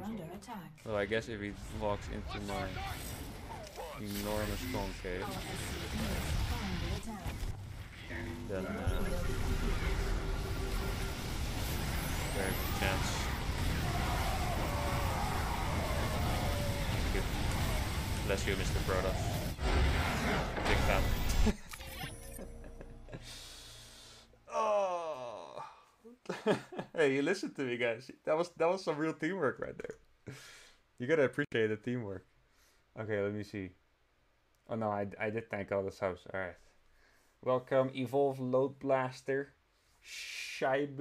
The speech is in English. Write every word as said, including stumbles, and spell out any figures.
under attack. Well, I guess if he walks into my enormous concave, Our S C V is under attack. then uh, there's a chance. Thank you. Bless you, Mister Protoss. Big fan. Oh. Hey, you listened to me, guys. That was that was some real teamwork right there. You gotta appreciate the teamwork. Okay, let me see. Oh no, I, I did thank all this house. Alright. Welcome, Evolve Load Blaster. Shibe.